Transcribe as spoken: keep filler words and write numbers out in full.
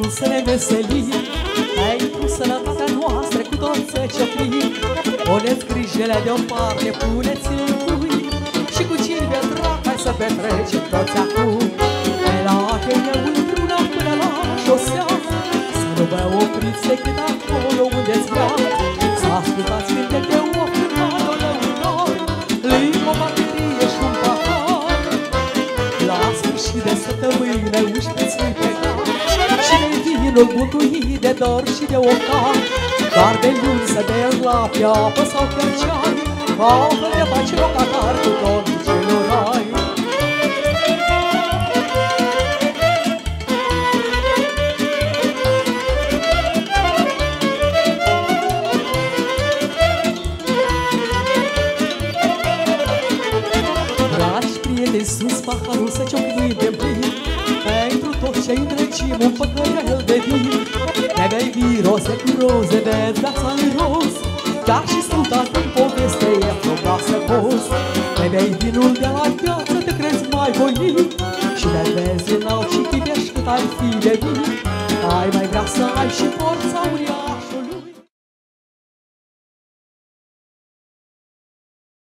să ne veselim, pentru sănătatea noastră cu toți să ciocnim. Puneți grijele deoparte, puneți-le în cui, și cu cine drag hai să petrecem toți acum. Pe la Atene împreună până la șosea, să nu vă opriți decât acolo unde-ți vrea. Să ascultați cântece ochi în mare lăunar, limba baterie și un pahar. La sfârșit de săptămână ușpiți-i pe cap, și-ne vinul bucuit de dor și de ocar. Dar de luni să bem la piapă sau chiar ceai, apă de face rocatar cu domnii celor rai. Dragi prieteni, sus paharul să ciocnim de plin, pentru toți ce-i întregim un păcănel de vin. Ne vei miroase cu roze, vezi viața în roz, chiar și struta din poveste e frumoasă post. Ne vei vinul de la viață, te crezi mai voinic, și ne vezi înalt și chivești cât ai fi de mic.